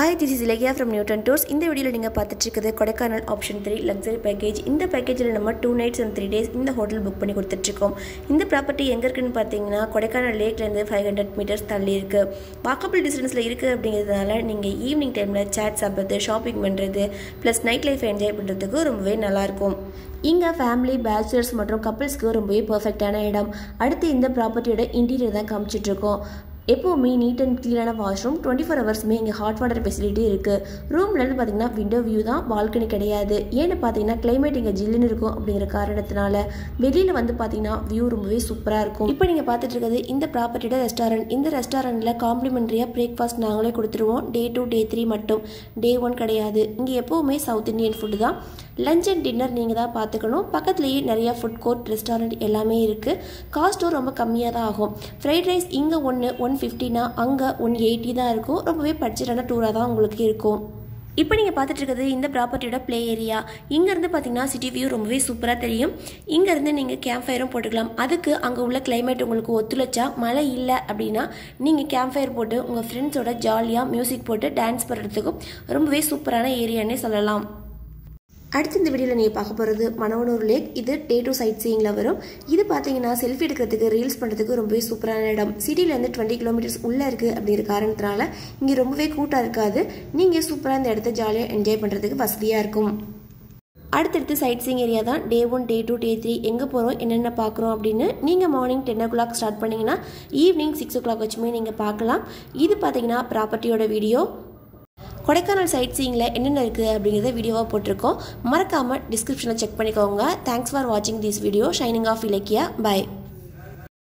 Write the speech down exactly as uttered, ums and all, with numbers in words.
Hi, this is Ilagya from Newton Tours. In the video, you will see Kodaikanal Option three Luxury Package. In the package, we have two nights and three days in the hotel book. In the property, you can Kodaikanal Lake five hundred meters. Walkable distance you evening time chat, shopping, plus nightlife enjoy. இங்க family bachelors மற்றும் couples-க்கு ரொம்பவே பெர்ஃபெக்ட்டான இடம். அடுத்து இந்த ப்ராப்பர்ட்டியோட interior தான் காமிச்சிட்டு இருக்கோம். எப்பவுமே நீட் அண்ட் க்ளீனான வாஷ்ரூம் டுவெண்ட்டி ஃபோர் ஹவர்ஸ்மே இங்கே ஹாட் வாட்டர் ஃபெசிலிட்டி இருக்குது. ரூம்லேருந்து பார்த்தீங்கன்னா விண்டோ வியூ தான், பால்கனி கிடையாது. ஏன்னு பார்த்தீங்கன்னா கிளைமேட் இங்கே ஜில்லுன்னு இருக்கும் அப்படிங்கிற காரணத்தினால வெளியில் வந்து பார்த்தீங்கன்னா வியூ ரொம்பவே சூப்பராக இருக்கும். இப்போ நீங்கள் பார்த்துட்டு இருக்கிறது இந்த ப்ராப்பர்ட்டியோட ரெஸ்டாரண்ட். இந்த ரெஸ்டாரண்ட்டில் காம்ப்ளிமெண்ட்ரியாக பிரேக்ஃபாஸ்ட் நாங்களே கொடுத்துருவோம். டே டூ டே த்ரீ மட்டும், டே ஒன் கிடையாது. இங்கே எப்போவுமே சவுத் இந்தியன் ஃபுட்டு தான். லஞ்ச் அண்ட் டின்னர் நீங்கள் தான் பார்த்துக்கணும். பக்கத்துலேயே நிறையா ஃபுட் கோர்ட், ரெஸ்டாரண்ட் எல்லாமே இருக்குது. காஸ்ட்டும் ரொம்ப கம்மியாக தான் ஆகும். ஃப்ரைட் ரைஸ் இங்கே ஒன்று ஒன் ஃபிஃப்டினா அங்கே ஒன் எயிட்டி தான் இருக்கும். ரொம்பவே பட்ஜெட்டான டூராக தான் உங்களுக்கு இருக்கும். இப்போ நீங்கள் பார்த்துட்டு இருக்கிறது இந்த ப்ராப்பர்ட்டியோட ப்ளே ஏரியா. இங்கேருந்து பார்த்தீங்கன்னா சிட்டி வியூ ரொம்பவே சூப்பராக தெரியும். இங்கேருந்து நீங்கள் கேம்ப் ஃபயரும் போட்டுக்கலாம். அதுக்கு அங்கே உள்ள கிளைமேட் உங்களுக்கு ஒத்துழைச்சா, மழை இல்லை அப்படின்னா நீங்கள் கேம்ப் ஃபயர் போட்டு உங்கள் ஃப்ரெண்ட்ஸோட ஜாலியாக மியூசிக் போட்டு டான்ஸ் பண்ணுறதுக்கும் ரொம்பவே சூப்பரான ஏரியானே சொல்லலாம். அடுத்து இந்த வீடியோவில் நீங்கள் பார்க்க போகிறது மணவனூர் லேக். இது டே டூ சைட் சீயிங்கில் வரும். இது பார்த்தீங்கன்னா செல்ஃபி எடுக்கிறதுக்கு, ரீல்ஸ் பண்ணுறதுக்கு ரொம்பவே சூப்பரான இடம். சிட்டிலேருந்து டுவெண்ட்டி கிலோமீட்டர்ஸ் உள்ளே இருக்குது அப்படிங்கிற காரணத்தினால இங்கே ரொம்பவே கூட்டாக இருக்காது. நீங்கள் சூப்பராக இந்த இடத்த ஜாலியாக என்ஜாய் பண்ணுறதுக்கு வசதியாக இருக்கும். அடுத்தடுத்து சைட் சீயிங் ஏரியா தான். Day one, day two, day three எங்கே போகிறோம், என்னென்ன பார்க்குறோம் அப்படின்னு நீங்கள் morning ten o'clock start பண்ணிங்கன்னா ஈவினிங் சிக்ஸ் ஓ கிளாக் வச்சுமே நீங்கள் பார்க்கலாம். இது பார்த்தீங்கன்னா ப்ராப்பர்ட்டியோட வீடியோ. கொடைக்கானல் சைட் சீயிங்கில் என்னென்ன இருக்குது அப்படிங்கிறத வீடியோவாக போட்டிருக்கோம். மறக்காமல் டிஸ்கிரிப்ஷனில் செக் பண்ணிக்கோங்க. தேங்க்ஸ் ஃபார் வாட்சிங் this video. Signing off Ilakkiya. By.